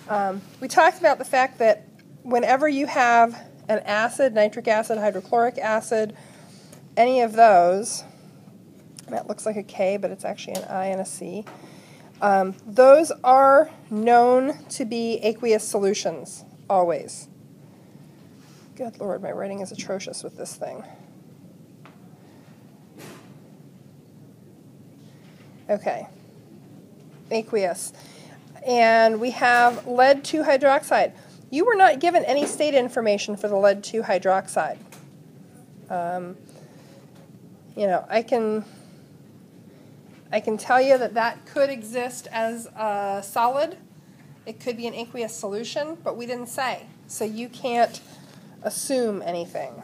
We talked about the fact that whenever you have an acid, nitric acid, hydrochloric acid, any of those, that looks like a K, but it's actually an I and a C, those are known to be aqueous solutions, always. Good Lord, my writing is atrocious with this thing. Okay, aqueous. And we have lead 2 hydroxide. You were not given any state information for the lead 2 hydroxide. I can tell you that that could exist as a solid. It could be an aqueous solution, but we didn't say. So you can't assume anything.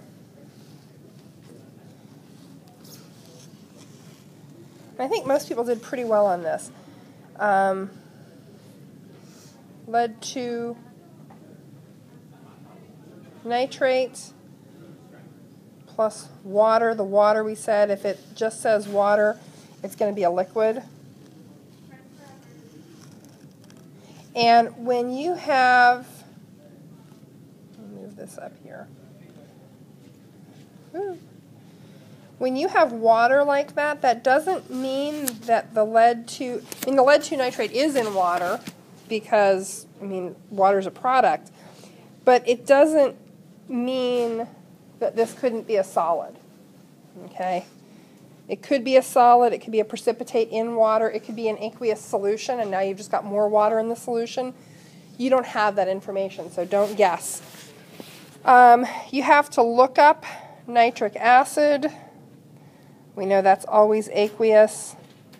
I think most people did pretty well on this. Lead 2 nitrate plus water. The water, we said, if it just says water, it's going to be a liquid. And when you have, let me move this up here. When you have water like that, that doesn't mean that the lead 2, the lead 2 nitrate is in water because, water is a product, but it doesn't mean that this couldn't be a solid, okay? It could be a solid, it could be a precipitate in water, it could be an aqueous solution, and now you've just got more water in the solution. You don't have that information, so don't guess. You have to look up nitric acid. We know that's always aqueous.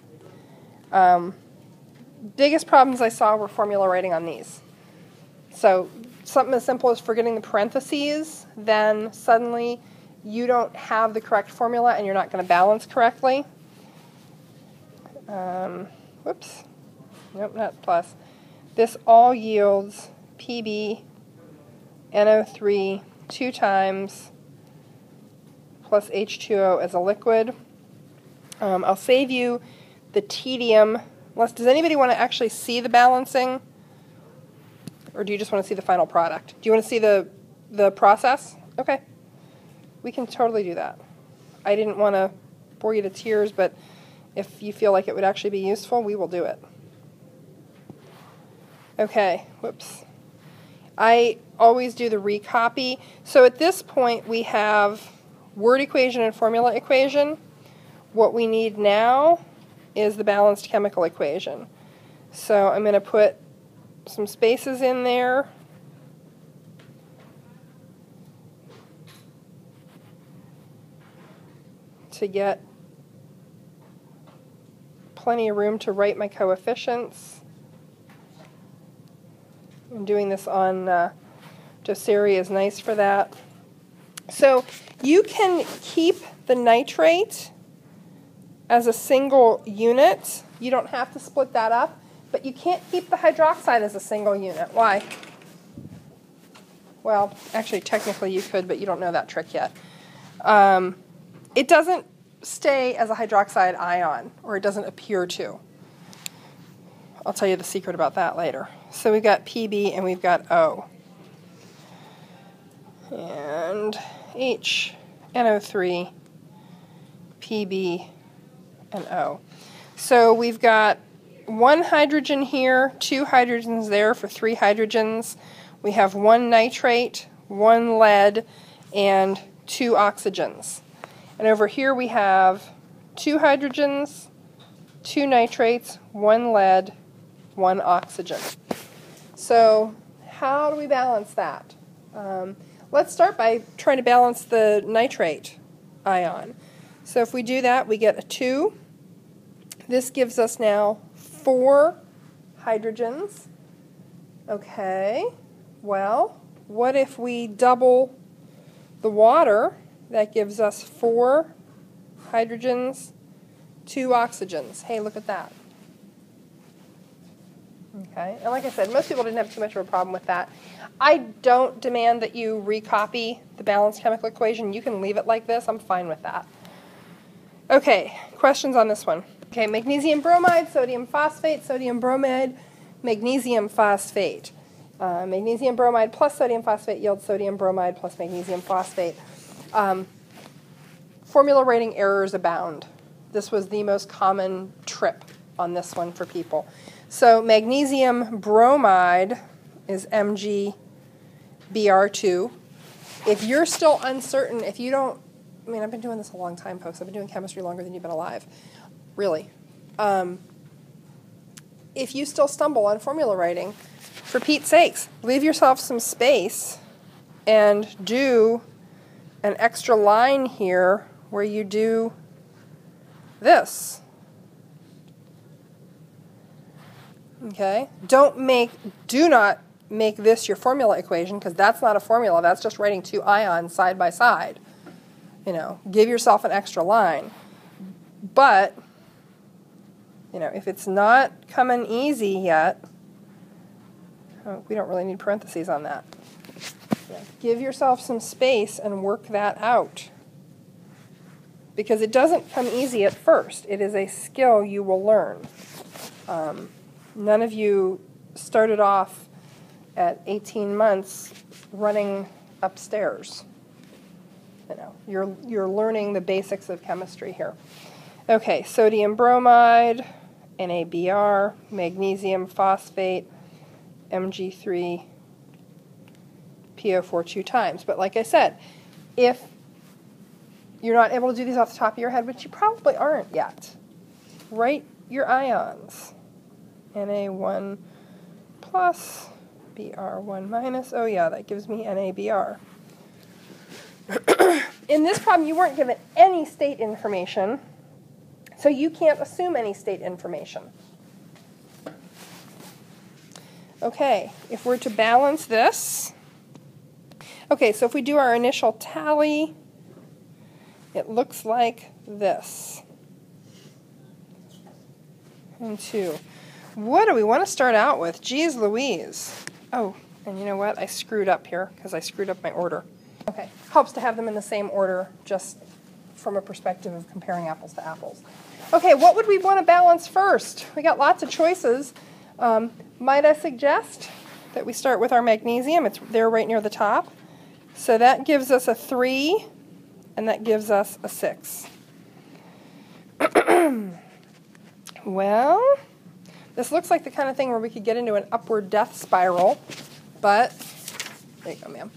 Biggest problems I saw were formula writing on these. So something as simple as forgetting the parentheses, then suddenly you don't have the correct formula and you're not going to balance correctly. Whoops. Nope, not plus. This all yields Pb NO3 2 times plus H2O as a liquid. I'll save you the tedium. Does anybody want to actually see the balancing? Or do you just want to see the final product? Do you want to see the process? Okay. We can totally do that. I didn't want to bore you to tears, but if you feel like it would actually be useful, we will do it. Okay. Whoops. I always do the recopy. So at this point, we have word equation and formula equation. What we need now is the balanced chemical equation. So I'm going to put some spaces in there. To get plenty of room to write my coefficients. I'm doing this on Doceri is nice for that. So you can keep the nitrate as a single unit. You don't have to split that up, but you can't keep the hydroxide as a single unit. Why? Well, actually, technically you could, but you don't know that trick yet. It doesn't stay as a hydroxide ion, or it doesn't appear to. I'll tell you the secret about that later. So we've got Pb and we've got O. And H, NO3, Pb, and O. So we've got 1 hydrogen here, 2 hydrogens there for 3 hydrogens. We have 1 nitrate, 1 lead, and 2 oxygens. And over here we have 2 hydrogens, 2 nitrates, 1 lead, 1 oxygen. So how do we balance that? Let's start by trying to balance the nitrate ion. So if we do that, we get a 2. This gives us now 4 hydrogens. Okay, well, what if we double the water? That gives us 4 hydrogens, 2 oxygens. Hey, look at that. Okay, and like I said, most people didn't have too much of a problem with that. I don't demand that you recopy the balanced chemical equation. You can leave it like this. I'm fine with that. Okay, questions on this one? Okay, magnesium bromide, sodium phosphate, sodium bromide, magnesium phosphate. Magnesium bromide plus sodium phosphate yields sodium bromide plus magnesium phosphate. Formula rating errors abound. This was the most common trip on this one for people. So magnesium bromide is MgBr2. If you're still uncertain, if you don't, I mean, I've been doing this a long time, folks. I've been doing chemistry longer than you've been alive. Really. If you still stumble on formula writing, for Pete's sakes, leave yourself some space and do an extra line here where you do this. Okay? Do not make this your formula equation, because that's not a formula. That's just writing two ions side by side. You know, give yourself an extra line. But, you know, if it's not coming easy yet, we don't really need parentheses on that. Yeah. Give yourself some space and work that out. Because it doesn't come easy at first. It is a skill you will learn. None of you started off at 18 months running upstairs. You know, you're learning the basics of chemistry here. Okay, sodium bromide, NaBr, magnesium phosphate, Mg3, PO4 2 times. But like I said, if you're not able to do these off the top of your head, which you probably aren't yet, write your ions. Na1 plus, Br1 minus. Oh yeah, that gives me NaBr. In this problem, you weren't given any state information, so you can't assume any state information. Okay, if we're to balance this, okay, so if we do our initial tally, it looks like this. And 2. What do we want to start out with? Geez Louise. Oh, and you know what? I screwed up here because I screwed up my order. Okay, helps to have them in the same order just from a perspective of comparing apples to apples. Okay, what would we want to balance first? We got lots of choices. Might I suggest that we start with our magnesium? It's there right near the top. So that gives us a 3, and that gives us a 6. Well, this looks like the kind of thing where we could get into an upward death spiral, but, there you go, ma'am.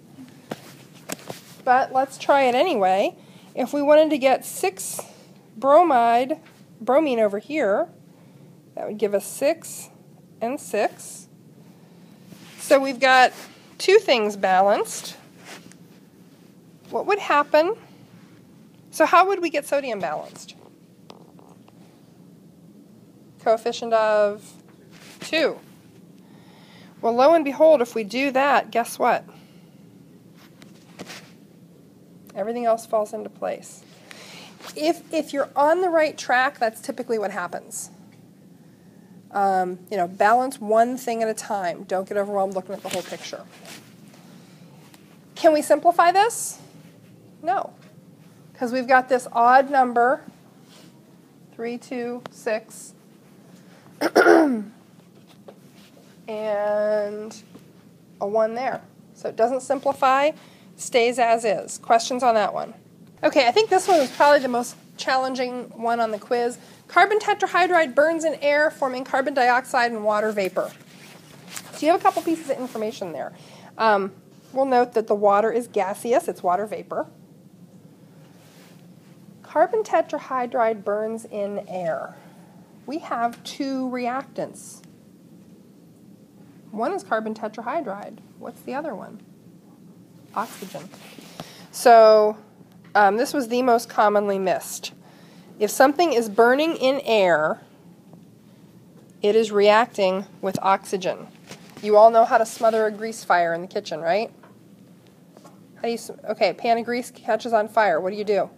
But let's try it anyway. If we wanted to get 6 bromine over here, that would give us 6 and 6. So we've got 2 things balanced. What would happen? So how would we get sodium balanced? Coefficient of 2. Well, lo and behold, if we do that, guess what? Everything else falls into place. If you're on the right track, that's typically what happens. You know, balance one thing at a time. Don't get overwhelmed looking at the whole picture. Can we simplify this? No. Because we've got this odd number, 3, 2, 6, and a 1 there. So it doesn't simplify, stays as is. Questions on that one? Okay, I think this one is probably the most challenging one on the quiz. Carbon tetrahydride burns in air, forming carbon dioxide and water vapor. So you have a couple pieces of information there. We'll note that the water is gaseous, it's water vapor. Carbon tetrahydride burns in air. We have 2 reactants. One is carbon tetrahydride. What's the other one? Oxygen. So this was the most commonly missed. If something is burning in air, it is reacting with oxygen. You all know how to smother a grease fire in the kitchen, right? How do you? Okay, a pan of grease catches on fire. What do you do?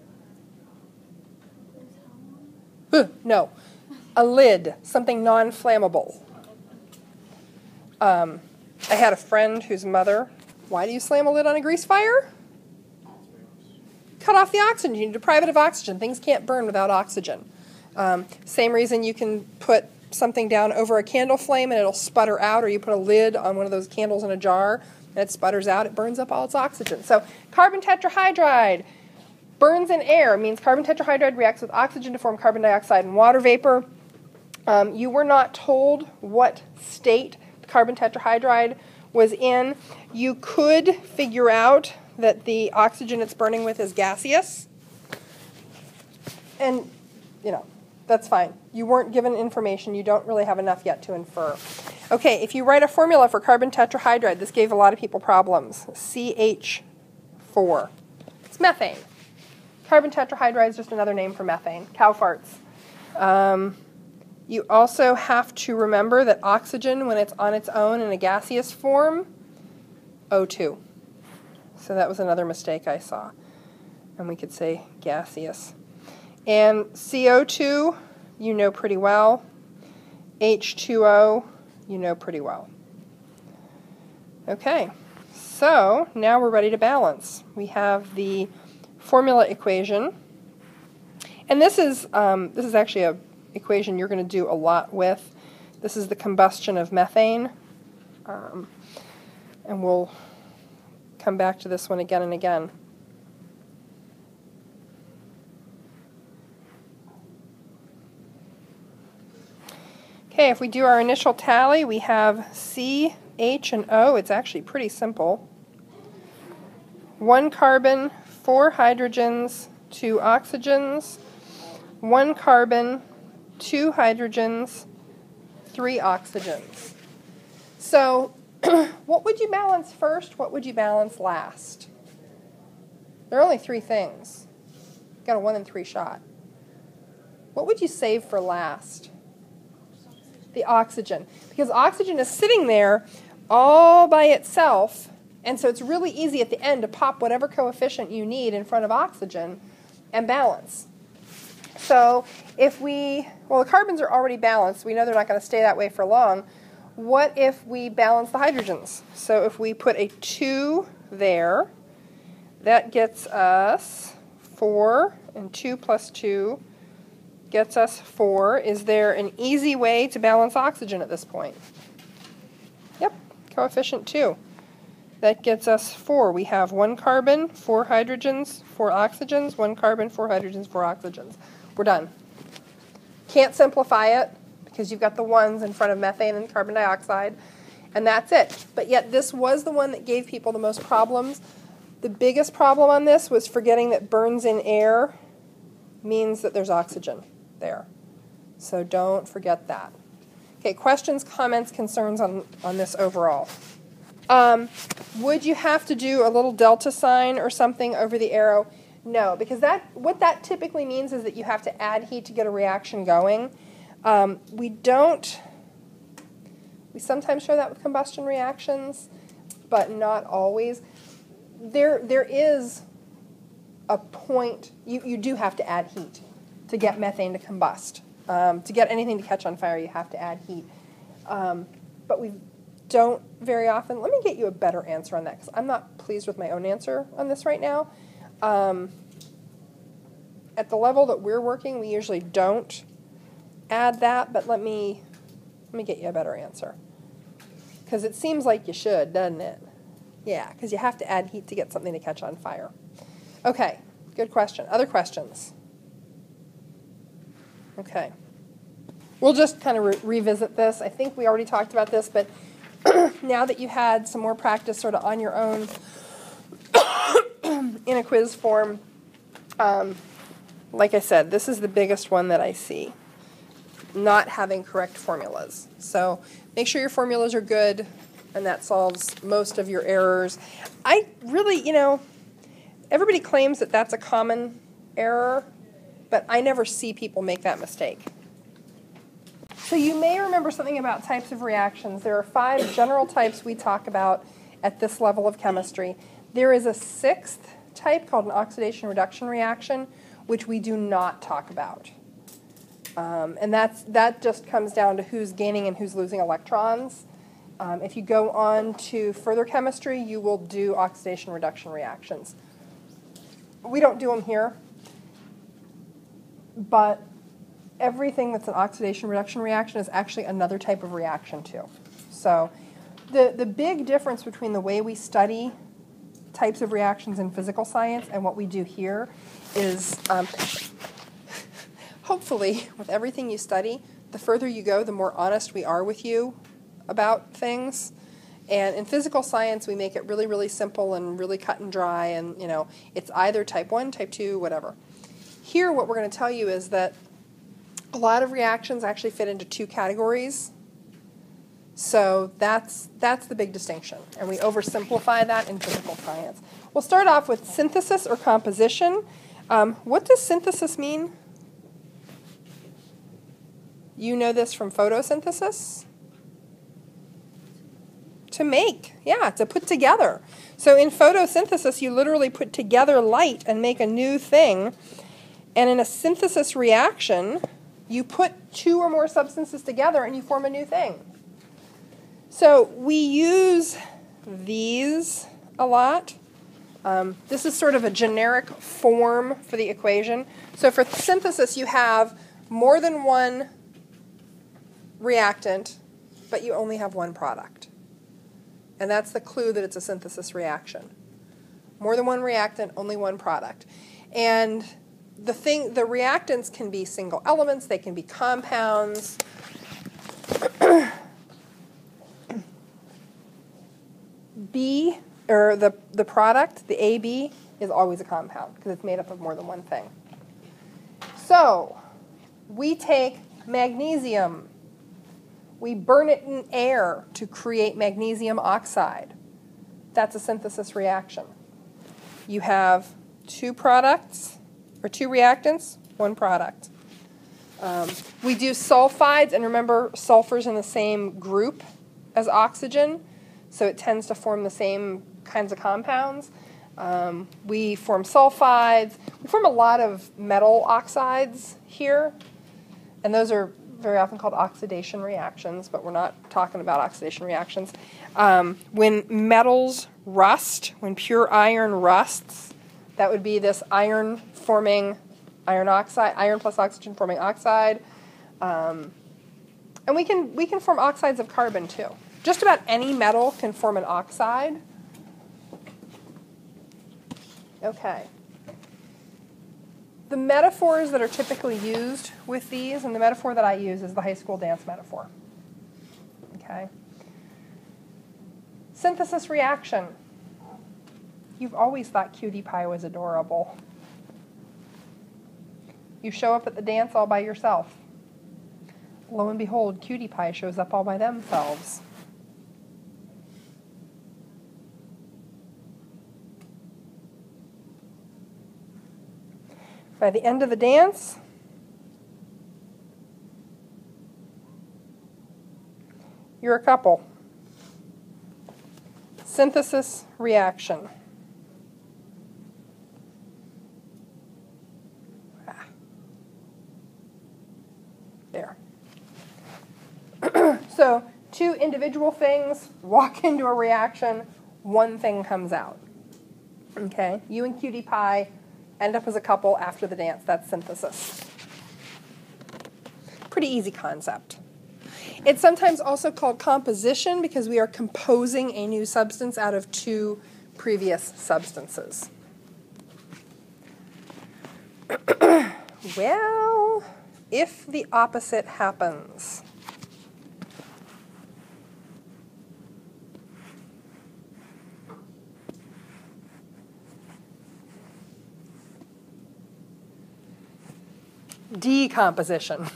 No, a lid, something non-flammable. I had a friend whose mother, why do you slam a lid on a grease fire? Cut off the oxygen, you deprive it of oxygen. Things can't burn without oxygen. Same reason you can put something down over a candle flame and it'll sputter out, or you put a lid on one of those candles in a jar and it sputters out, it burns up all its oxygen. So carbon tetrahydride burns in air, means carbon tetrahydride reacts with oxygen to form carbon dioxide and water vapor. You were not told what state the carbon tetrahydride was in. You could figure out that the oxygen it's burning with is gaseous. And, you know, that's fine. You weren't given information. You don't really have enough yet to infer. Okay, if you write a formula for carbon tetrahydride, this gave a lot of people problems. CH4. It's methane. Carbon tetrahydride is just another name for methane. Cow farts. You also have to remember that oxygen, when it's on its own in a gaseous form, O2. So that was another mistake I saw. And we could say gaseous. And CO2, you know pretty well. H2O, you know pretty well. Okay, so now we're ready to balance. We have the formula equation. And this is actually a equation you're going to do a lot with. This is the combustion of methane. And we'll come back to this one again and again. Okay, if we do our initial tally, we have C, H, and O. It's actually pretty simple. 1 carbon, 4 hydrogens, 2 oxygens, 1 carbon, 2 hydrogens, 3 oxygens. So what would you balance first? What would you balance last? There are only 3 things. You've got a 1 in 3 shot. What would you save for last? The oxygen. Because oxygen is sitting there all by itself, and so it's really easy at the end to pop whatever coefficient you need in front of oxygen and balance. So if the carbons are already balanced, we know they're not going to stay that way for long. What if we balance the hydrogens? So if we put a 2 there, that gets us 4, and 2 plus 2 gets us 4. Is there an easy way to balance oxygen at this point? Yep, coefficient 2. That gets us 4. We have 1 carbon, 4 hydrogens, 4 oxygens, 1 carbon, 4 hydrogens, 4 oxygens. We're done. Can't simplify it because you've got the 1s in front of methane and carbon dioxide, and that's it. But yet this was the one that gave people the most problems. The biggest problem on this was forgetting that burns in air means that there's oxygen there. So don't forget that. Okay, questions, comments, concerns on this overall? Would you have to do a little delta sign or something over the arrow? No, because what that typically means is that you have to add heat to get a reaction going. We sometimes show that with combustion reactions, but not always. There is a point, you do have to add heat to get methane to combust. To get anything to catch on fire, you have to add heat. But we don't very often. Let me get you a better answer on that, because I'm not pleased with my own answer on this right now. At the level that we're working, we usually don't add that, but let me get you a better answer. Because it seems like you should, doesn't it? Yeah, because you have to add heat to get something to catch on fire. Okay, good question. Other questions? Okay. We'll just kind of revisit this. I think we already talked about this, but now that you had some more practice sort of on your own in a quiz form, like I said, this is the biggest one that I see, not having correct formulas. So make sure your formulas are good, and that solves most of your errors. I really, everybody claims that that's a common error, but I never see people make that mistake. So you may remember something about types of reactions. There are 5 general types we talk about at this level of chemistry. There is a 6th type called an oxidation-reduction reaction, which we do not talk about. And that just comes down to who's gaining and who's losing electrons. If you go on to further chemistry, you will do oxidation-reduction reactions. We don't do them here, but everything that's an oxidation reduction reaction is actually another type of reaction too. So the big difference between the way we study types of reactions in physical science and what we do here is hopefully with everything you study, the further you go, the more honest we are with you about things. And in physical science, we make it really, really simple and really cut and dry, and it's either type 1, type 2, whatever. Here, what we're going to tell you is that a lot of reactions actually fit into 2 categories. So that's the big distinction, and we oversimplify that in physical science. We'll start off with synthesis or composition. What does synthesis mean? You know this from photosynthesis? To make, yeah, to put together. So in photosynthesis, you literally put together light and make a new thing. And in a synthesis reaction, you put 2 or more substances together and you form a new thing. So we use these a lot. This is sort of a generic form for the equation. So for synthesis, you have more than one reactant, but you only have one product. And that's the clue that it's a synthesis reaction. More than one reactant, only one product. And the reactants can be single elements, they can be compounds. B, or the product, the AB, is always a compound because it's made up of more than one thing. So, we take magnesium. We burn it in air to create magnesium oxide. That's a synthesis reaction. You have 2 products, or 2 reactants, 1 product. We do sulfides, and remember, sulfur's in the same group as oxygen, so it tends to form the same kinds of compounds. We form sulfides. We form a lot of metal oxides here, and those are very often called oxidation reactions, but we're not talking about oxidation reactions. When metals rust, when pure iron rusts, that would be this iron forming iron oxide, iron plus oxygen forming oxide. And we can form oxides of carbon too. Just about any metal can form an oxide. Okay. The metaphors that are typically used with these, and the metaphor that I use is the high school dance metaphor. Okay. Synthesis reaction. You've always thought Cutie Pie was adorable. You show up at the dance all by yourself. Lo and behold, Cutie Pie shows up all by themselves. By the end of the dance, you're a couple. Synthesis reaction. There. So, 2 individual things walk into a reaction, 1 thing comes out. Okay? You and Cutie Pie end up as a couple after the dance. That's synthesis. Pretty easy concept. It's sometimes also called composition because we are composing a new substance out of 2 previous substances. Well, if the opposite happens. Decomposition.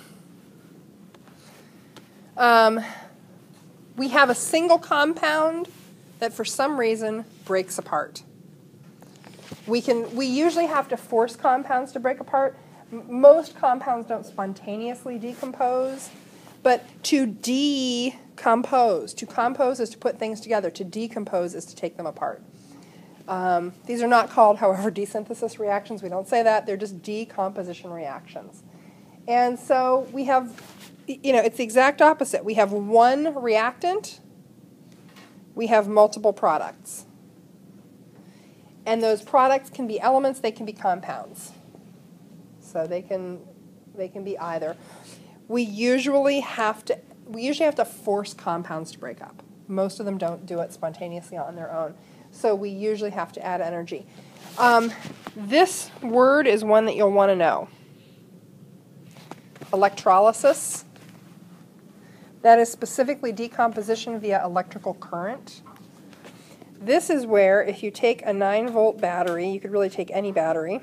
We have a single compound that for some reason breaks apart. We usually have to force compounds to break apart. Most compounds don't spontaneously decompose, but to decompose, to compose is to put things together, to decompose is to take them apart. These are not called, however, desynthesis reactions. We don't say that. They're just decomposition reactions. And so we have, it's the exact opposite. We have 1 reactant. We have multiple products. And those products can be elements. They can be compounds. So they can be either. we usually have to force compounds to break up. Most of them don't do it spontaneously on their own. So we usually have to add energy. This word is one that you'll want to know. Electrolysis. That is specifically decomposition via electrical current. This is where if you take a 9-volt battery, you could really take any battery,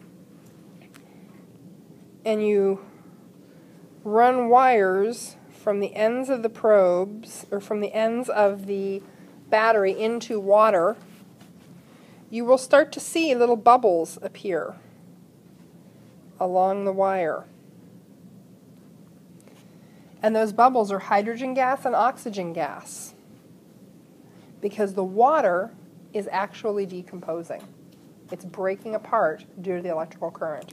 and you run wires from the ends of the probes, or from the ends of the battery into water, you will start to see little bubbles appear along the wire. And those bubbles are hydrogen gas and oxygen gas, because the water is actually decomposing. It's breaking apart due to the electrical current.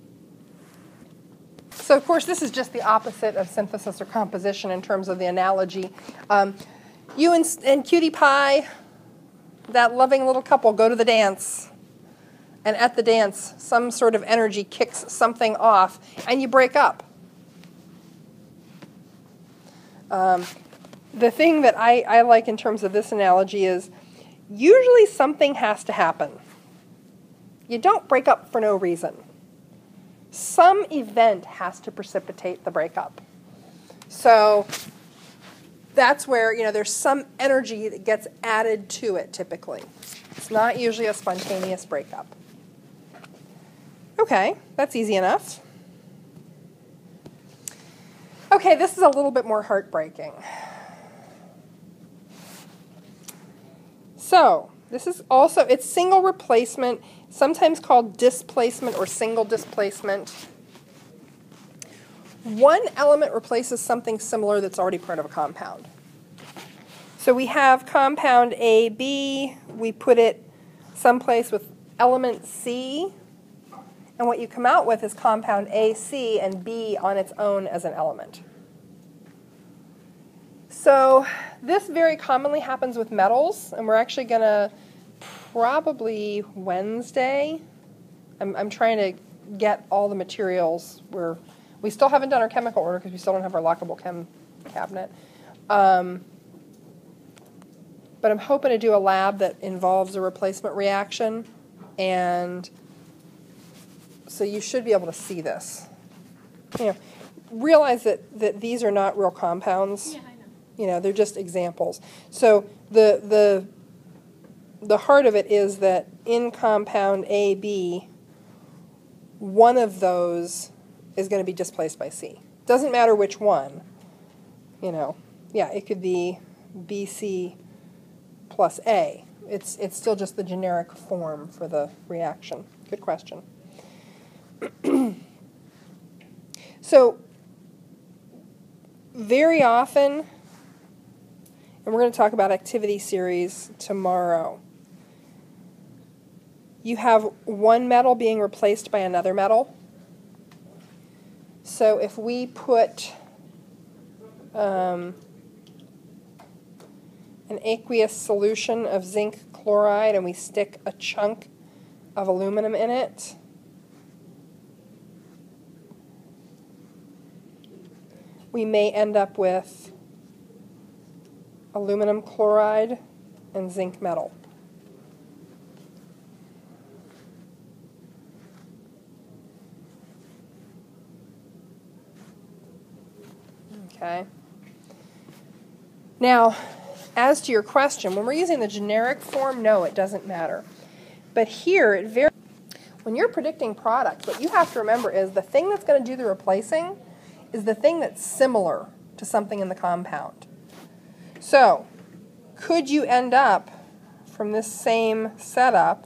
So, of course, this is just the opposite of synthesis or composition in terms of the analogy. You and Cutie Pie, that loving little couple, go to the dance. And at the dance, some sort of energy kicks something off, and you break up. The thing that I like in terms of this analogy is usually something has to happen. You don't break up for no reason. Some event has to precipitate the breakup. So that's where, there's some energy that gets added to it typically. It's not usually a spontaneous breakup. Okay, that's easy enough. Okay, this is a little bit more heartbreaking. So, this is also, it's single replacement, sometimes called displacement or single displacement. One element replaces something similar that's already part of a compound. So we have compound AB, we put it someplace with element C, and what you come out with is compound AC and B on its own as an element. So this very commonly happens with metals, and we're actually going to probably Wednesday. I'm trying to get all the materials. We still haven't done our chemical order because we still don't have our lockable chem cabinet. But I'm hoping to do a lab that involves a replacement reaction, and so you should be able to see this. Realize that these are not real compounds. Yeah, I know. They're just examples. So the heart of it is that in compound AB, one of those is going to be displaced by C. Doesn't matter which one. Yeah, it could be BC plus A. It's still just the generic form for the reaction. Good question. So, very often, and we're going to talk about activity series tomorrow, you have one metal being replaced by another metal. So if we put an aqueous solution of zinc chloride and we stick a chunk of aluminum in it, we may end up with aluminum chloride and zinc metal. Okay. Now, as to your question, when we're using the generic form, no, it doesn't matter. But here, when you're predicting products, what you have to remember is the thing that's going to do the replacing is the thing that's similar to something in the compound. So, could you end up from this same setup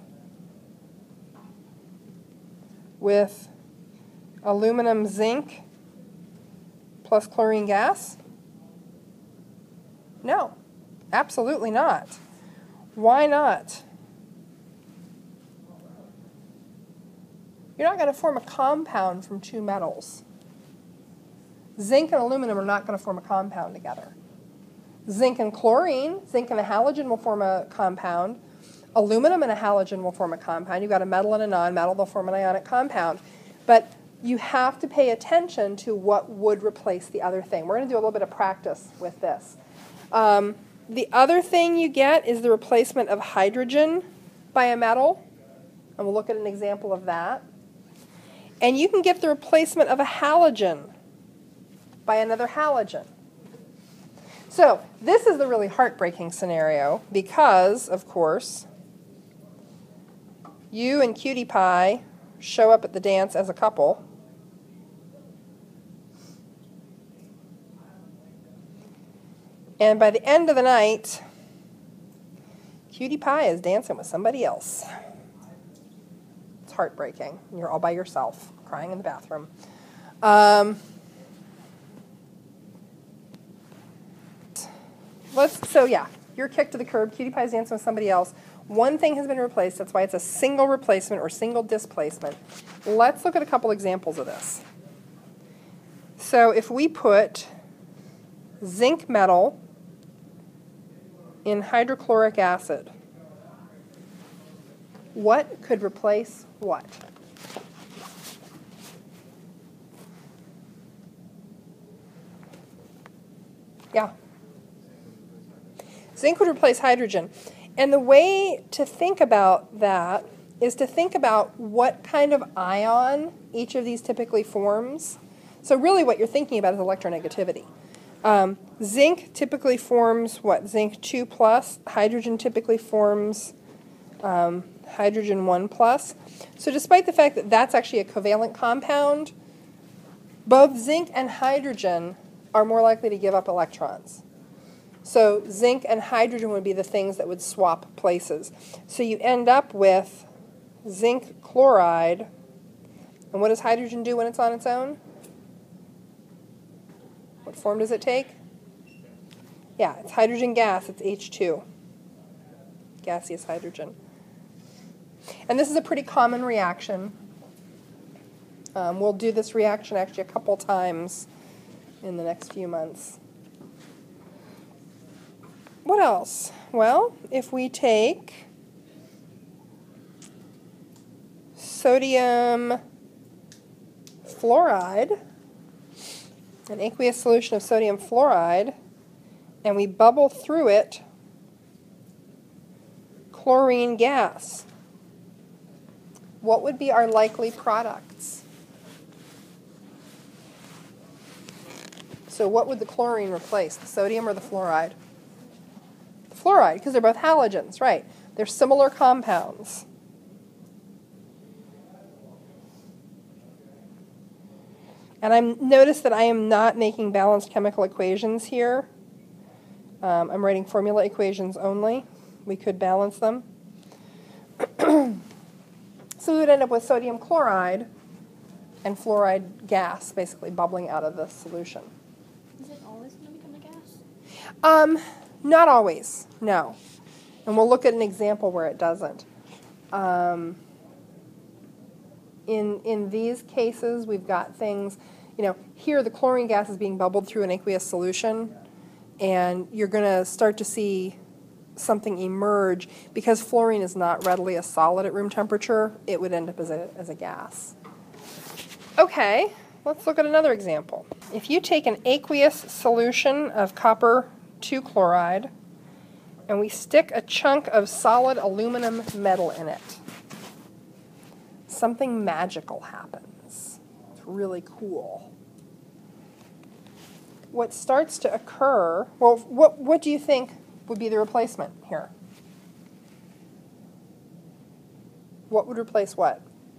with aluminum zinc plus chlorine gas? No, absolutely not. Why not? You're not going to form a compound from two metals. Zinc and aluminum are not going to form a compound together. Zinc and chlorine, zinc and a halogen will form a compound. Aluminum and a halogen will form a compound. You've got a metal and a non-metal, they'll form an ionic compound. But you have to pay attention to what would replace the other thing. We're going to do a little bit of practice with this. The other thing you get is the replacement of hydrogen by a metal, and we'll look at an example of that. And you can get the replacement of a halogen by another halogen. So this is the really heartbreaking scenario because, of course, you and Cutie Pie show up at the dance as a couple. And by the end of the night, Cutie Pie is dancing with somebody else. It's heartbreaking. You're all by yourself, crying in the bathroom. So yeah, you're kicked to the curb. Cutie Pie's dancing with somebody else. One thing has been replaced. That's why it's a single replacement or single displacement. Let's look at a couple examples of this. So if we put zinc metal in hydrochloric acid, what could replace what? Yeah. Zinc would replace hydrogen. And the way to think about that is to think about what kind of ion each of these typically forms. So really what you're thinking about is electronegativity. Zinc typically forms what? Zinc 2 plus. Hydrogen typically forms hydrogen 1 plus. So despite the fact that that's actually a covalent compound, both zinc and hydrogen are more likely to give up electrons. So zinc and hydrogen would be the things that would swap places. So you end up with zinc chloride. And what does hydrogen do when it's on its own? What form does it take? Yeah, it's hydrogen gas. It's H2. Gaseous hydrogen. And this is a pretty common reaction. We'll do this reaction actually a couple times in the next few months. What else? Well, if we take sodium fluoride, an aqueous solution of sodium fluoride, and we bubble through it chlorine gas, what would be our likely products? So what would the chlorine replace, the sodium or the fluoride? The fluoride, because they're both halogens, right? They're similar compounds. And notice that I am not making balanced chemical equations here. I'm writing formula equations only. We could balance them. So we would end up with sodium chloride and fluoride gas basically bubbling out of the solution. Is it always going to become a gas? Not always, no. And we'll look at an example where it doesn't. In these cases, we've got things, here the chlorine gas is being bubbled through an aqueous solution, and you're going to start to see something emerge. Because fluorine is not readily a solid at room temperature, it would end up as a gas. Okay, let's look at another example. If you take an aqueous solution of copper 2 chloride, and we stick a chunk of solid aluminum metal in it, something magical happens. It's really cool. What starts to occur, well, what do you think would be the replacement here? What would replace what?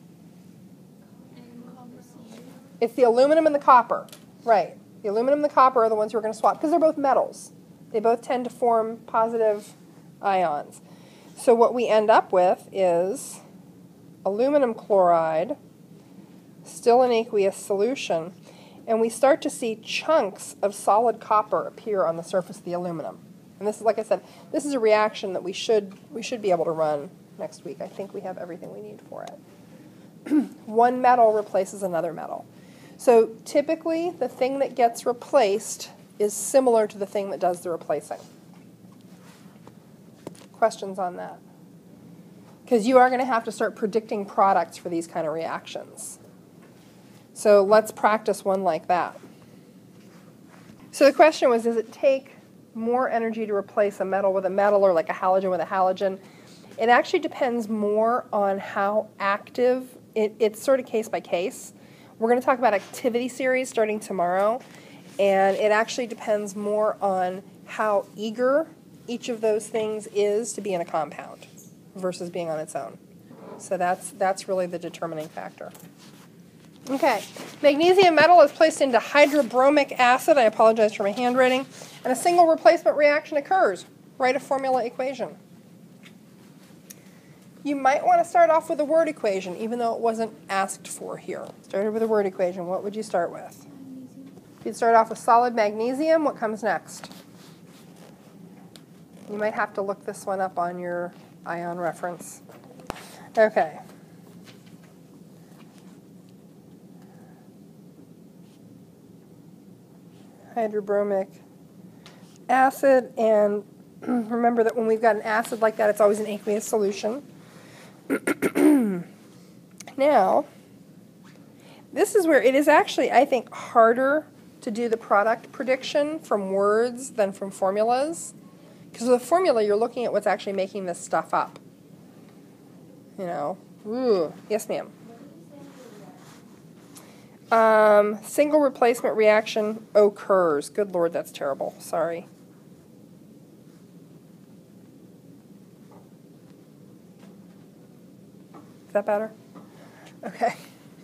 It's the aluminum and the copper. Right. The aluminum and the copper are the ones who are going to swap because they're both metals. They both tend to form positive ions. So what we end up with is aluminum chloride, still an aqueous solution, and we start to see chunks of solid copper appear on the surface of the aluminum. And this is, like I said, this is a reaction that we should be able to run next week. I think we have everything we need for it. One metal replaces another metal. So typically, the thing that gets replaced is similar to the thing that does the replacing. Questions on that? Because you are going to have to start predicting products for these kind of reactions. So let's practice one like that. So the question was, does it take more energy to replace a metal with a metal or like a halogen with a halogen? It actually depends more on how active, it's sort of case by case. We're going to talk about activity series starting tomorrow, and it actually depends more on how eager each of those things is to be in a compound versus being on its own. So that's really the determining factor. Okay, magnesium metal is placed into hydrobromic acid. I apologize for my handwriting. And a single replacement reaction occurs. Write a formula equation. You might want to start off with a word equation, even though it wasn't asked for here. Started with a word equation. What would you start with? If you'd start off with solid magnesium, what comes next? You might have to look this one up on your ion reference. Okay. Hydrobromic acid, and remember that when we've got an acid like that, it's always an aqueous solution. Now, this is where it is actually, I think, harder to do the product prediction from words than from formulas. Because with a formula, you're looking at what's actually making this stuff up. You know, ooh, yes, ma'am. Single replacement reaction occurs. Good Lord, that's terrible. Sorry. Is that better? Okay.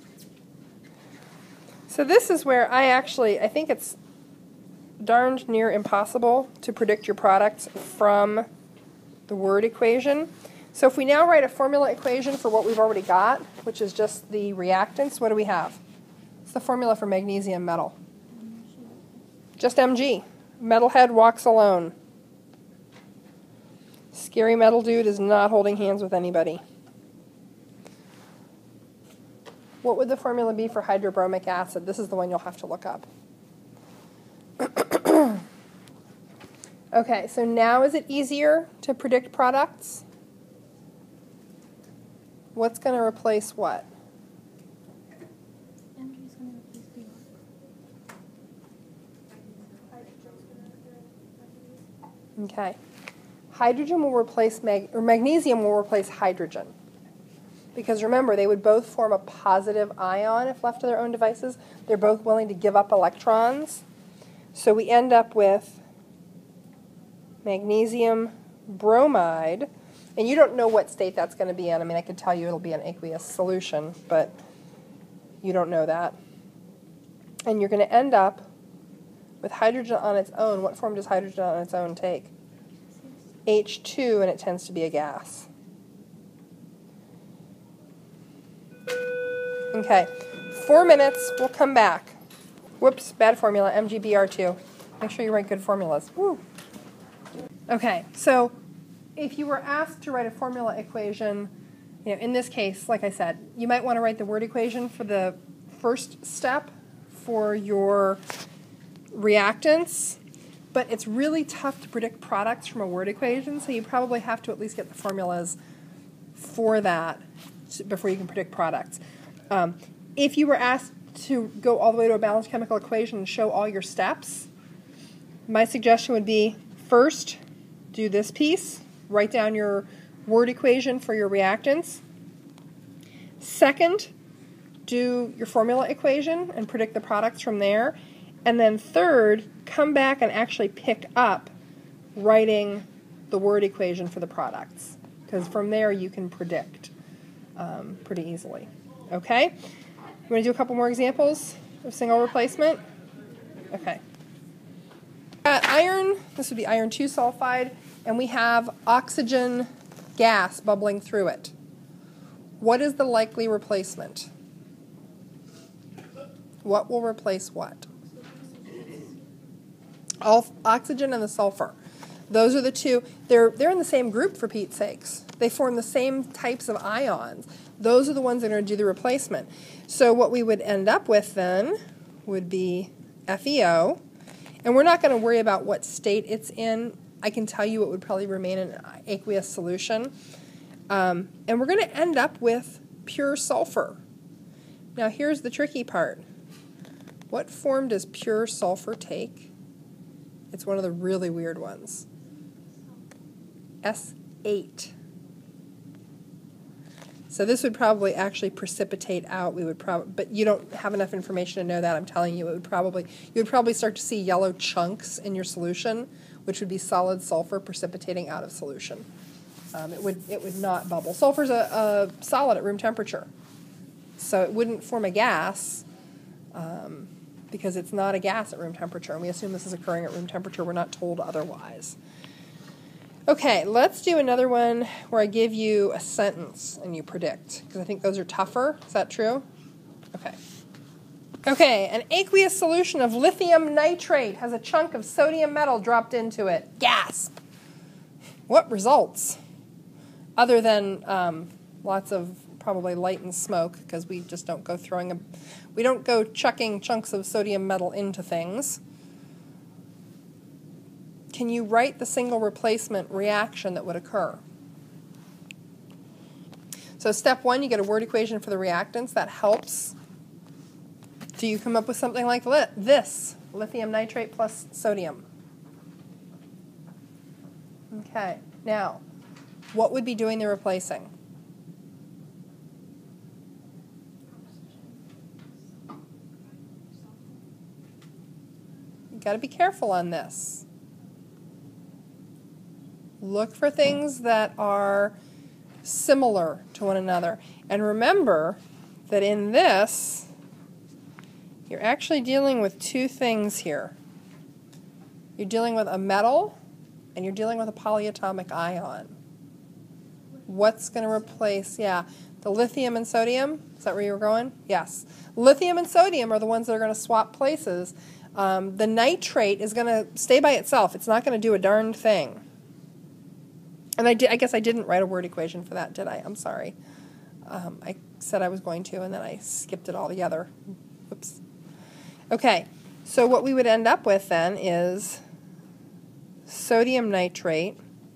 So this is where I think it's darned near impossible to predict your products from the word equation. So if we now write a formula equation for what we've already got, which is just the reactants, what do we have? It's the formula for magnesium metal. Just Mg. Metalhead walks alone. Scary metal dude is not holding hands with anybody. What would the formula be for hydrobromic acid? This is the one you'll have to look up. Okay, so now is it easier to predict products? What's going to replace what? Mg is going to replace B. Okay. Hydrogen will replace magnesium will replace hydrogen. Because remember, they would both form a positive ion if left to their own devices. They're both willing to give up electrons. So we end up with magnesium bromide. And you don't know what state that's going to be in. I mean, I could tell you it'll be an aqueous solution, but you don't know that. And you're going to end up with hydrogen on its own. What form does hydrogen on its own take? H2, and it tends to be a gas. Okay, 4 minutes, we'll come back. Whoops, bad formula, MgBr2. Make sure you write good formulas. Woo. Okay, so if you were asked to write a formula equation, in this case, like I said, you might want to write the word equation for the first step for your reactants, but it's really tough to predict products from a word equation, so you probably have to at least get the formulas for that before you can predict products. If you were asked to go all the way to a balanced chemical equation and show all your steps, my suggestion would be first do this piece, write down your word equation for your reactants. Second, do your formula equation and predict the products from there. And then third, come back and actually pick up writing the word equation for the products, because from there you can predict pretty easily. Okay? You want to do a couple more examples of single replacement? Okay. Iron, this would be iron 2 sulfide, and we have oxygen gas bubbling through it. What is the likely replacement? What will replace what? Oxygen and the sulfur. Those are the two. They're in the same group, for Pete's sakes. They form the same types of ions. Those are the ones that are going to do the replacement. So what we would end up with then would be FeO. And we're not going to worry about what state it's in. I can tell you it would probably remain in an aqueous solution. And we're going to end up with pure sulfur. Now here's the tricky part. What form does pure sulfur take? It's one of the really weird ones. S8. So this would probably actually precipitate out. We would probably, but you don't have enough information to know that. I'm telling you, you would probably start to see yellow chunks in your solution, which would be solid sulfur precipitating out of solution. It would not bubble. Sulfur's a solid at room temperature, so it wouldn't form a gas because it's not a gas at room temperature, and we assume this is occurring at room temperature. We're not told otherwise. Okay, let's do another one where I give you a sentence and you predict, because I think those are tougher. Is that true? Okay. Okay, an aqueous solution of lithium nitrate has a chunk of sodium metal dropped into it. Gasp! What results? Other than lots of probably light and smoke, because we just don't go we don't go chucking chunks of sodium metal into things. Can you write the single replacement reaction that would occur? So step 1, you get a word equation for the reactants. That helps. Do you come up with something like this? Lithium nitrate plus sodium. Okay, now, what would be doing the replacing? You've got to be careful on this. Look for things that are similar to one another. And remember that in this, you're actually dealing with two things here. You're dealing with a metal, and you're dealing with a polyatomic ion. What's going to replace, the lithium and sodium? Is that where you were going? Yes. Lithium and sodium are the ones that are going to swap places. The nitrate is going to stay by itself. It's not going to do a darn thing. And I guess I didn't write a word equation for that, did I? I'm sorry. I said I was going to, and then I skipped it altogether. Oops. Okay, so what we would end up with then is sodium nitrate,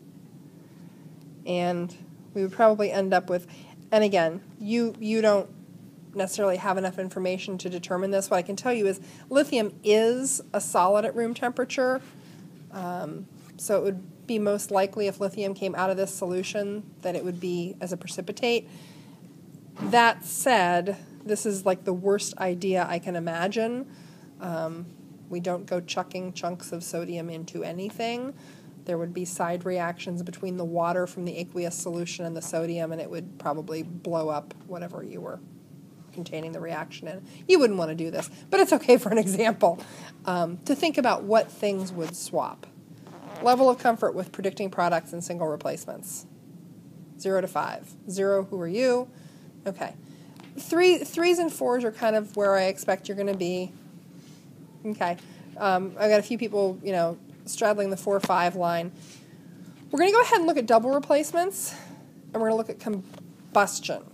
and we would probably end up with, and again, you don't necessarily have enough information to determine this. What I can tell you is lithium is a solid at room temperature, so it would be most likely if lithium came out of this solution that it would be as a precipitate. That said, this is like the worst idea I can imagine. We don't go chucking chunks of sodium into anything. There would be side reactions between the water from the aqueous solution and the sodium, and it would probably blow up whatever you were containing the reaction in. You wouldn't want to do this, but it's okay for an example to think about what things would swap. Level of comfort with predicting products and single replacements. 0 to 5. 0, who are you? Okay. 3s and 4s are kind of where I expect you're going to be. Okay. I've got a few people, straddling the 4-5 line. We're going to go ahead and look at double replacements, and we're going to look at combustion.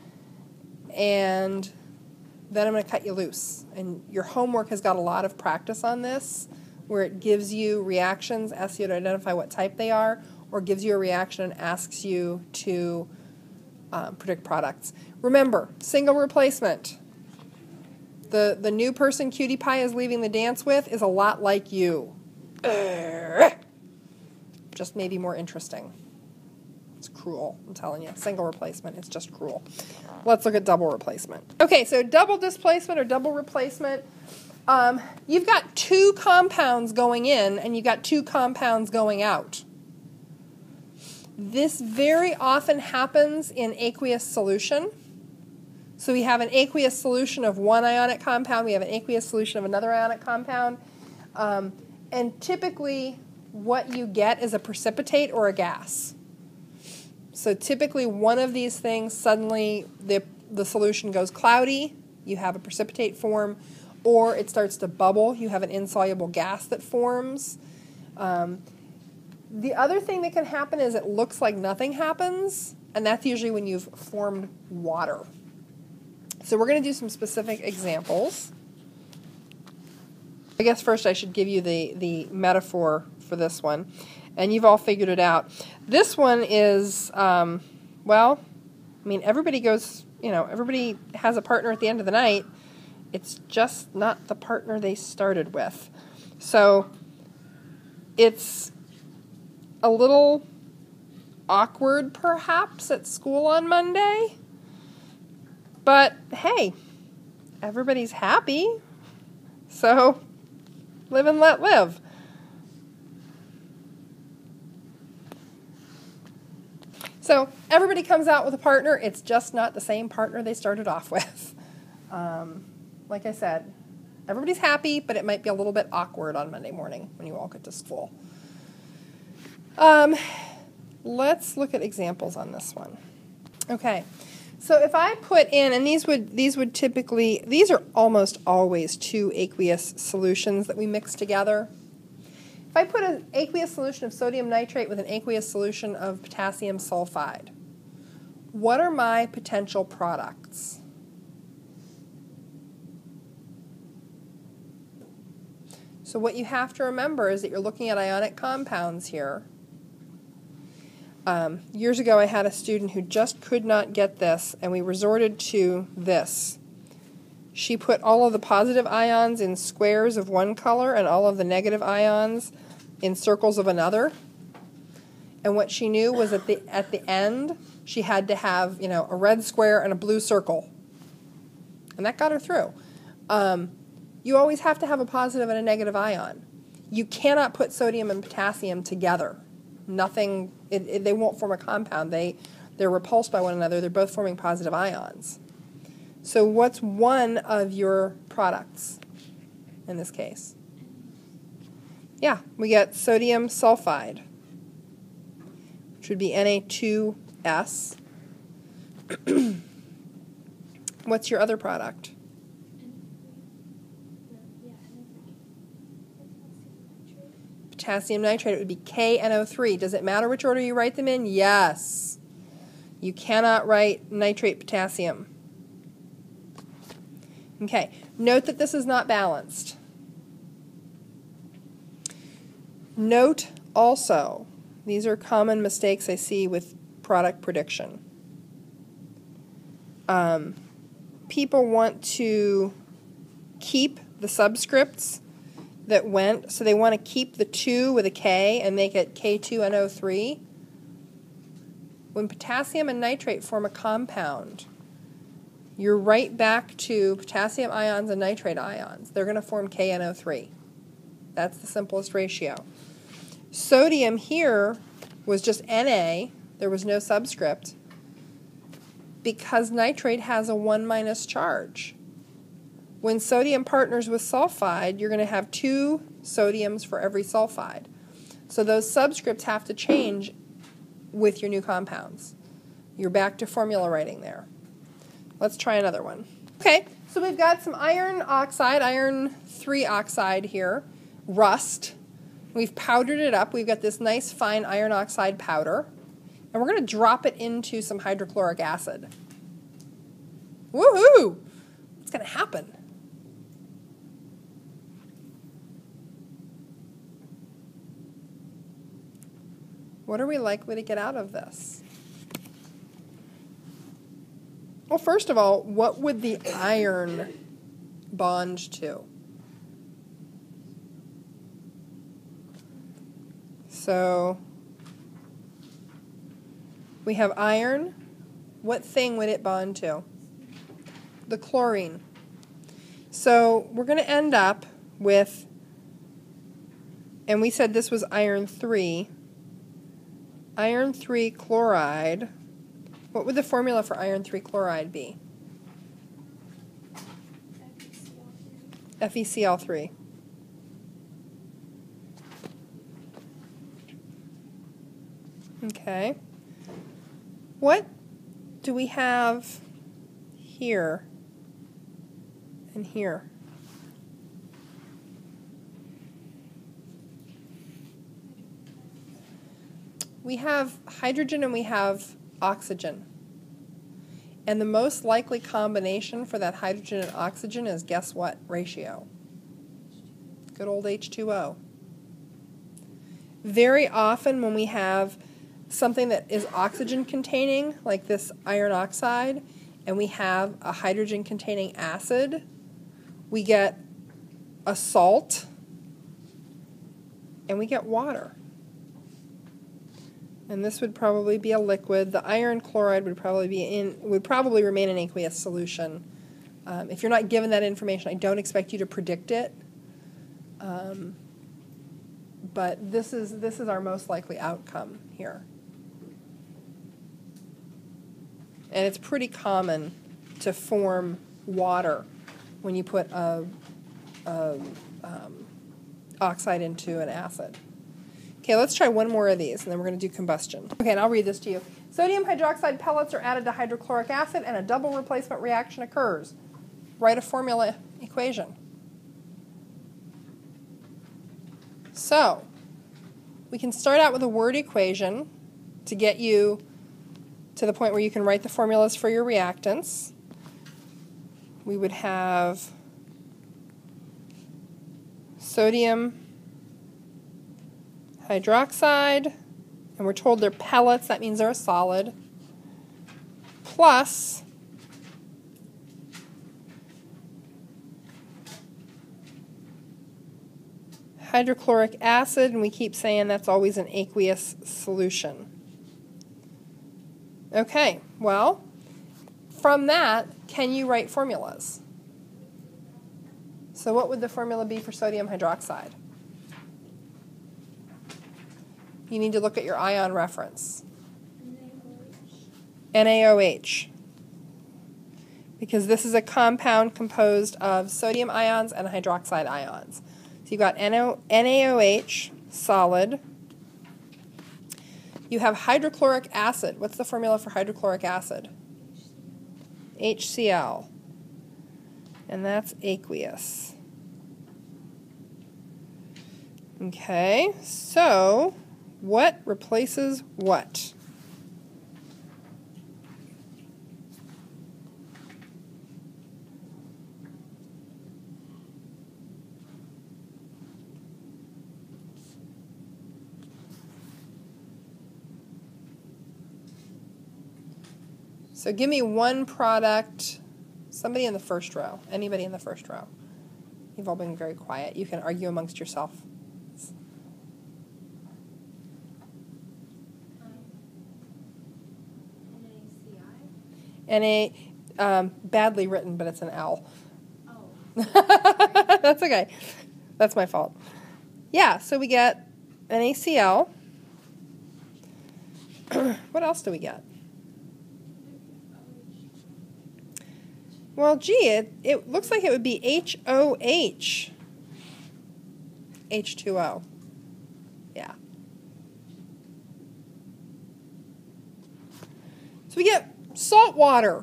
And then I'm going to cut you loose. And your homework has got a lot of practice on this, where it gives you reactions, asks you to identify what type they are, or gives you a reaction and asks you to predict products. Remember, single replacement. The new person Cutie Pie is leaving the dance with is a lot like you. Just maybe more interesting. It's cruel, I'm telling you. Single replacement, it's just cruel. Let's look at double replacement. Okay, so double displacement or double replacement. You've got 2 compounds going in and you've got 2 compounds going out. This very often happens in aqueous solution. So we have an aqueous solution of one ionic compound, we have an aqueous solution of another ionic compound, and typically what you get is a precipitate or a gas. So typically one of these things, suddenly the solution goes cloudy, you have a precipitate form, or it starts to bubble, you have an insoluble gas that forms. The other thing that can happen is it looks like nothing happens, and that's usually when you've formed water. So we're going to do some specific examples. I guess first I should give you the metaphor for this one, and you've all figured it out. This one is, everybody goes everybody has a partner at the end of the night. It's just not the partner they started with. So it's a little awkward, perhaps, at school on Monday. But hey, everybody's happy. So live and let live. So everybody comes out with a partner. It's just not the same partner they started off with. Like I said, everybody's happy, but it might be a little bit awkward on Monday morning when you all get to school. Let's look at examples on this one. Okay, so if I put in, and these would typically, these are almost always two aqueous solutions that we mix together. If I put an aqueous solution of sodium nitrate with an aqueous solution of potassium sulfide, what are my potential products? So what you have to remember is that you're looking at ionic compounds here. Years ago I had a student who just could not get this, and we resorted to this. She put all of the positive ions in squares of one color and all of the negative ions in circles of another. And what she knew was at the end she had to have, a red square and a blue circle. And that got her through. You always have to have a positive and a negative ion. You cannot put sodium and potassium together. Nothing, they won't form a compound. They're repulsed by one another. They're both forming positive ions. So what's one of your products in this case? Yeah, we get sodium sulfide, which would be Na2S. What's your other product? Potassium nitrate, it would be KNO3. Does it matter which order you write them in? Yes. You cannot write nitrate potassium. Okay, note that this is not balanced. Note also, these are common mistakes I see with product prediction. People want to keep the subscripts that went, so they want to keep the 2 with a K and make it K2NO3. When potassium and nitrate form a compound, you're right back to potassium ions and nitrate ions. They're going to form KNO3. That's the simplest ratio. Sodium here was just Na. There was no subscript because nitrate has a 1- charge. When sodium partners with sulfide, you're going to have 2 sodiums for every sulfide. So those subscripts have to change with your new compounds. You're back to formula writing there. Let's try another one. Okay, so we've got some iron oxide, iron 3 oxide here, rust. We've powdered it up. We've got this nice fine iron oxide powder. And we're going to drop it into some hydrochloric acid. Woohoo! What's going to happen? What are we likely to get out of this? Well, first of all, what would the iron bond to? So we have iron. What thing would it bond to? The chlorine. So we're going to end up with, and we said this was iron 3. Iron 3 chloride. What would the formula for iron 3 chloride be? FeCl3. Okay. What do we have here and here? We have hydrogen and we have oxygen. And the most likely combination for that hydrogen and oxygen is, guess what, ratio? Good old H2O. Very often when we have something that is oxygen containing, like this iron oxide, and we have a hydrogen-containing acid, we get a salt, and we get water. And this would probably be a liquid. The iron chloride would probably remain in aqueous solution. If you're not given that information, I don't expect you to predict it. But this is our most likely outcome here. And it's pretty common to form water when you put oxide into an acid. Okay, let's try one more of these, and then we're going to do combustion. Okay, and I'll read this to you. Sodium hydroxide pellets are added to hydrochloric acid, and a double replacement reaction occurs. Write a formula equation. So, we can start out with a word equation to get you to the point where you can write the formulas for your reactants. We would have sodium hydroxide, and we're told they're pellets, that means they're a solid, plus hydrochloric acid, and we keep saying that's always an aqueous solution. Okay, well, from that, can you write formulas? So what would the formula be for sodium hydroxide? You need to look at your ion reference. NaOH. Because this is a compound composed of sodium ions and hydroxide ions. So you've got NaOH, solid. You have hydrochloric acid. What's the formula for hydrochloric acid? HCl. And that's aqueous. Okay, so what replaces what? So give me one product, somebody in the first row, anybody in the first row. You've all been very quiet. You can argue amongst yourself. Badly written, but it's an L. Oh. That's okay. That's my fault. Yeah, so we get NaCl. What else do we get? Well, gee, it looks like it would be HOH. H2O. Yeah. So we get salt water.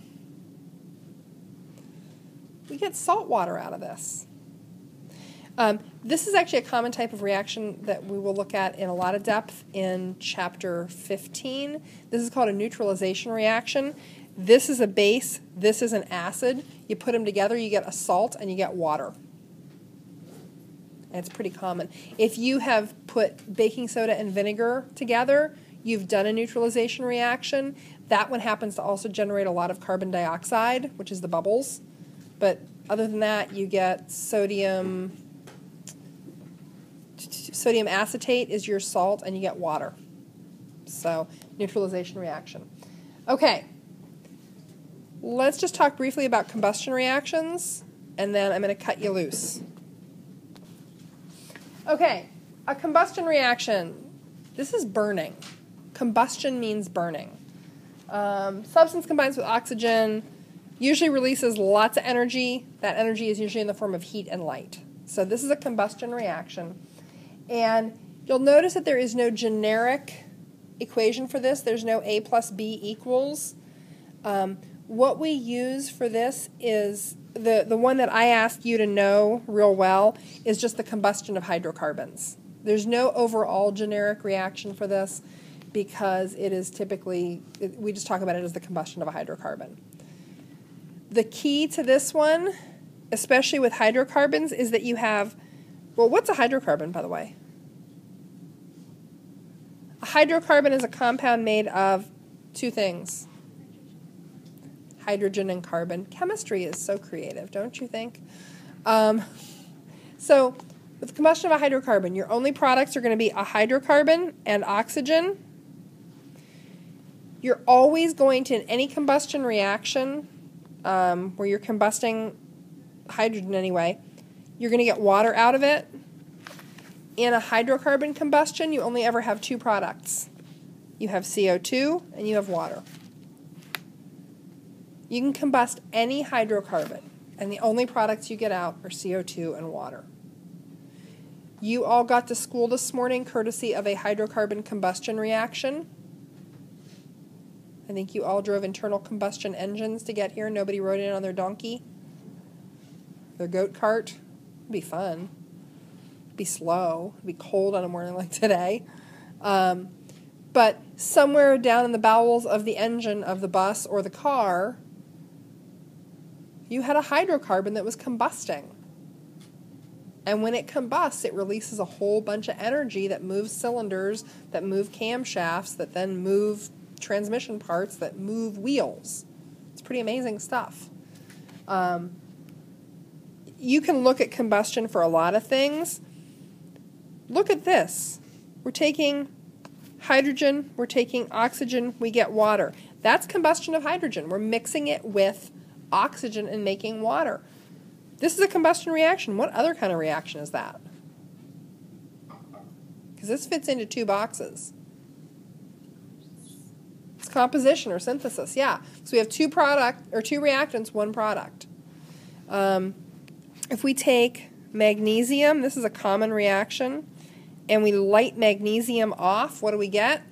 We get salt water out of this. This is actually a common type of reaction that we will look at in a lot of depth in Chapter 15. This is called a neutralization reaction. This is a base, this is an acid. You put them together, you get a salt, and you get water. And it's pretty common. If you have put baking soda and vinegar together, you've done a neutralization reaction. That one happens to also generate a lot of carbon dioxide, which is the bubbles. But other than that, you get sodium acetate is your salt, and you get water. So, neutralization reaction. Okay. Let's just talk briefly about combustion reactions, and then I'm going to cut you loose. Okay, a combustion reaction. This is burning. Combustion means burning. Substance combines with oxygen, usually releases lots of energy. That energy is usually in the form of heat and light. So this is a combustion reaction. And you'll notice that there is no generic equation for this. There's no A plus B equals. What we use for this is, the one that I asked you to know real well, is just the combustion of hydrocarbons. There's no overall generic reaction for this because it is typically, we just talk about it as the combustion of a hydrocarbon. The key to this one, especially with hydrocarbons, is that you have, well, what's a hydrocarbon, by the way? A hydrocarbon is a compound made of two things. hydrogen and carbon. Chemistry is so creative, don't you think? So with the combustion of a hydrocarbon, your only products are going to be a hydrocarbon and oxygen. You're always going to, in any combustion reaction, where you're combusting hydrogen anyway, you're going to get water out of it. In a hydrocarbon combustion, you only ever have two products. You have CO2 and you have water. You can combust any hydrocarbon, and the only products you get out are CO2 and water. You all got to school this morning courtesy of a hydrocarbon combustion reaction. I think you all drove internal combustion engines to get here. Nobody rode in on their donkey, their goat cart. It'd be fun. It'd be slow. It'd be cold on a morning like today. But somewhere down in the bowels of the engine of the bus or the car, you had a hydrocarbon that was combusting. And when it combusts, it releases a whole bunch of energy that moves cylinders, that move camshafts, that then move transmission parts, that move wheels. It's pretty amazing stuff. You can look at combustion for a lot of things. Look at this. We're taking hydrogen, we're taking oxygen, we get water. That's combustion of hydrogen. We're mixing it with oxygen and making water. This is a combustion reaction. What other kind of reaction is that? Because this fits into two boxes. It's composition or synthesis, yeah. So we have two reactants, one product. If we take magnesium, this is a common reaction, and we light magnesium off, what do we get?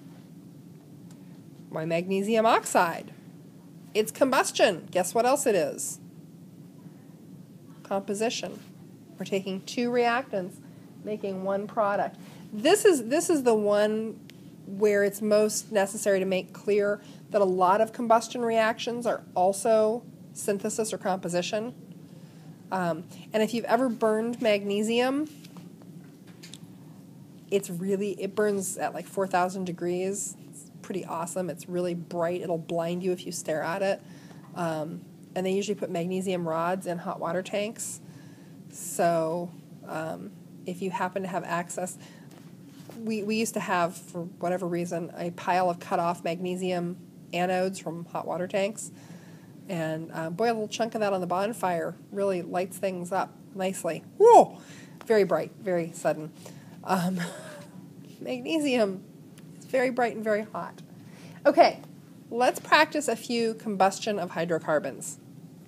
Why, magnesium oxide. It's combustion. Guess what else it is? Composition. We're taking two reactants, making one product. This is the one where it's most necessary to make clear that a lot of combustion reactions are also synthesis or composition. And if you've ever burned magnesium, it burns at like 4,000 degrees. It's pretty awesome. It's really bright. It'll blind you if you stare at it. And they usually put magnesium rods in hot water tanks. So if you happen to have access, we used to have, for whatever reason, a pile of cut-off magnesium anodes from hot water tanks. And boy, a little chunk of that on the bonfire really lights things up nicely. Whoa! Very bright, very sudden. Magnesium is very bright and very hot. Okay, let's practice a few combustion of hydrocarbons.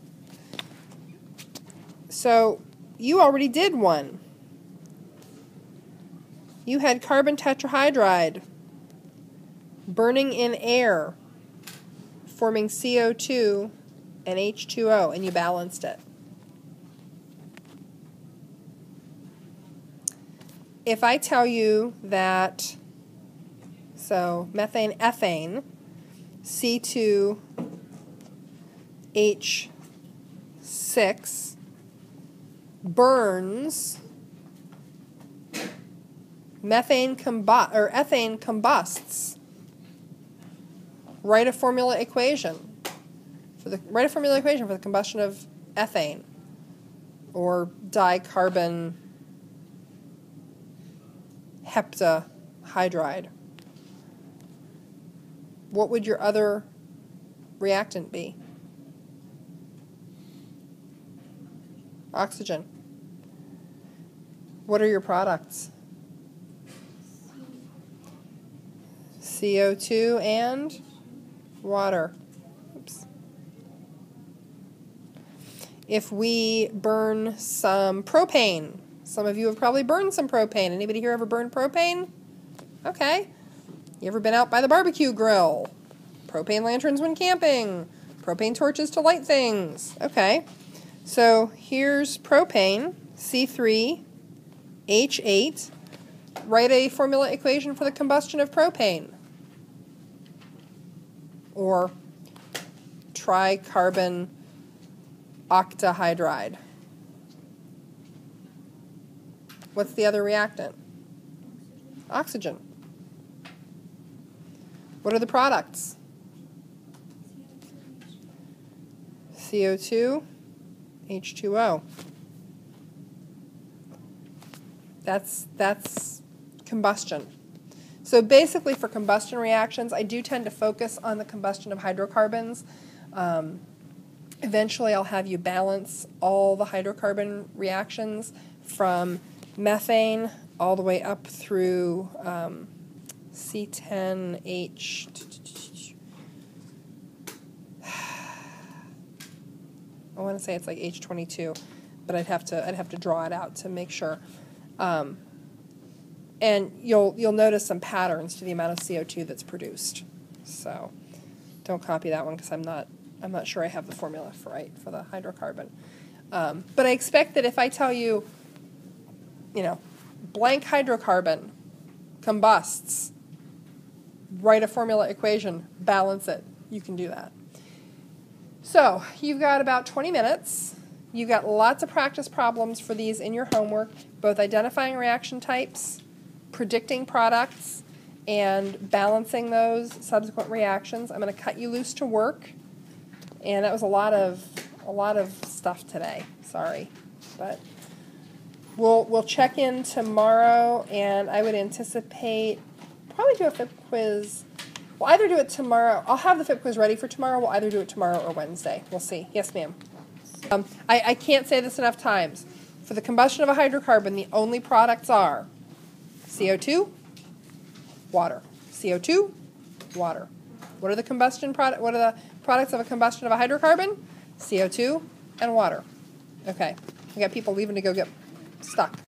So you already did one. You had carbon tetrahydride burning in air, forming CO2 and H2O, and you balanced it. If I tell you that, so methane, ethane, C2H6 burns, ethane combusts. Write a formula equation for the combustion of ethane or dicarbon heptahydride. What would your other reactant be? Oxygen. What are your products? CO2 and water. Oops. If we burn some propane, some of you have probably burned some propane. Anybody here ever burned propane? Okay. You ever been out by the barbecue grill? Propane lanterns when camping. Propane torches to light things. Okay. So here's propane, C3H8. Write a formula equation for the combustion of propane. Or tricarbon octahydride. What's the other reactant? Oxygen. What are the products? CO2, H2O. That's combustion. So basically for combustion reactions, I do tend to focus on the combustion of hydrocarbons. Eventually I'll have you balance all the hydrocarbon reactions from methane all the way up through C10H. I want to say it's like H22, but I'd have to draw it out to make sure. And you'll notice some patterns to the amount of CO2 that's produced. So don't copy that one because I'm not sure I have the formula for the hydrocarbon. But I expect that if I tell you, blank hydrocarbon combusts, write a formula equation, balance it, you can do that. So you've got about 20 minutes. You've got lots of practice problems for these in your homework, both identifying reaction types, predicting products, and balancing those subsequent reactions. I'm going to cut you loose to work, and that was a lot of stuff today. Sorry, but we'll check in tomorrow, and I would anticipate probably do a FIP quiz. We'll either do it tomorrow. I'll have the FIP quiz ready for tomorrow. We'll either do it tomorrow or Wednesday. We'll see. Yes, ma'am. I can't say this enough times. For the combustion of a hydrocarbon, the only products are CO2, water. CO2, water. What are the What are the products of a combustion of a hydrocarbon? CO2 and water. Okay. We got people leaving to go get stuck.